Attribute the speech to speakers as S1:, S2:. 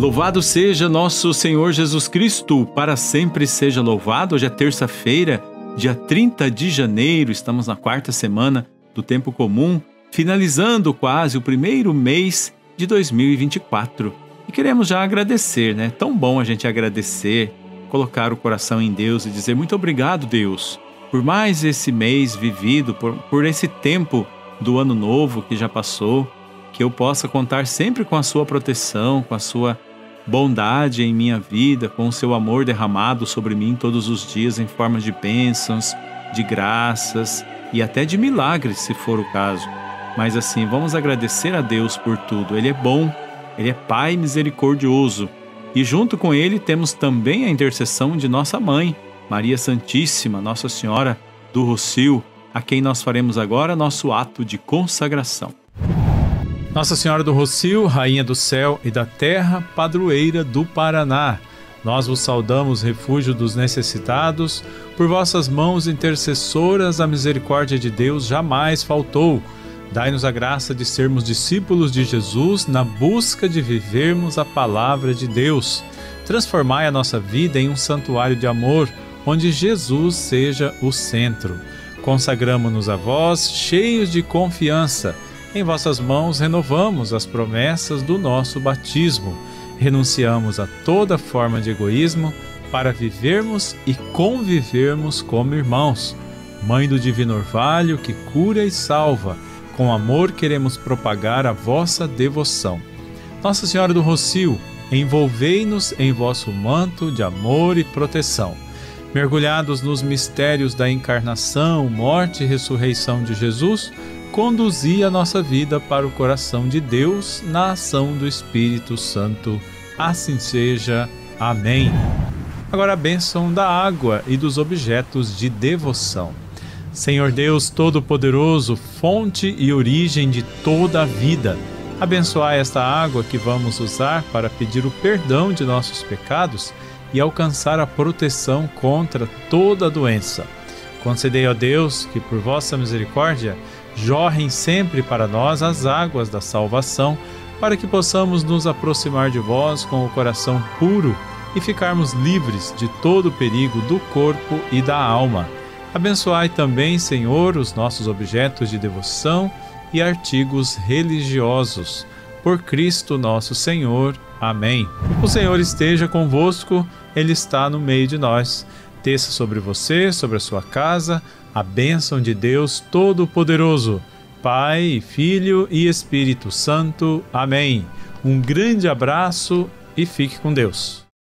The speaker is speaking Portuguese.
S1: Louvado seja nosso Senhor Jesus Cristo, para sempre seja louvado. Hoje é terça-feira, dia 30 de janeiro, estamos na quarta semana do Tempo Comum, finalizando quase o primeiro mês de 2024. E queremos já agradecer, né? Tão bom a gente agradecer, colocar o coração em Deus e dizer muito obrigado, Deus, por mais esse mês vivido, por esse tempo do ano novo que já passou, que eu possa contar sempre com a sua proteção, com a sua bondade em minha vida, com o seu amor derramado sobre mim todos os dias em forma de bênçãos, de graças e até de milagres, se for o caso. Mas assim, vamos agradecer a Deus por tudo. Ele é bom, Ele é Pai misericordioso. E junto com Ele temos também a intercessão de nossa Mãe, Maria Santíssima, Nossa Senhora do Rossio, a quem nós faremos agora nosso ato de consagração. Nossa Senhora do Rossio, Rainha do Céu e da Terra, Padroeira do Paraná, nós vos saudamos, refúgio dos necessitados, por vossas mãos intercessoras a misericórdia de Deus jamais faltou. Dai-nos a graça de sermos discípulos de Jesus na busca de vivermos a palavra de Deus. Transformai a nossa vida em um santuário de amor, onde Jesus seja o centro. Consagramo-nos a vós, cheios de confiança. Em vossas mãos renovamos as promessas do nosso batismo. Renunciamos a toda forma de egoísmo para vivermos e convivermos como irmãos. Mãe do Divino Orvalho que cura e salva, com amor queremos propagar a vossa devoção. Nossa Senhora do Rossio, envolvei-nos em vosso manto de amor e proteção. Mergulhados nos mistérios da encarnação, morte e ressurreição de Jesus, conduzi a nossa vida para o coração de Deus na ação do Espírito Santo. Assim seja. Amém. Agora a bênção da água e dos objetos de devoção. Senhor Deus Todo-Poderoso, fonte e origem de toda a vida, abençoai esta água que vamos usar para pedir o perdão de nossos pecados e alcançar a proteção contra toda doença. Concedei, ó Deus, que por vossa misericórdia jorrem sempre para nós as águas da salvação, para que possamos nos aproximar de vós com o coração puro e ficarmos livres de todo o perigo do corpo e da alma. Abençoai também, Senhor, os nossos objetos de devoção e artigos religiosos. Por Cristo nosso Senhor. Amém. O Senhor esteja convosco, Ele está no meio de nós. Desça sobre você, sobre a sua casa, a bênção de Deus Todo-Poderoso, Pai, Filho e Espírito Santo. Amém. Um grande abraço e fique com Deus.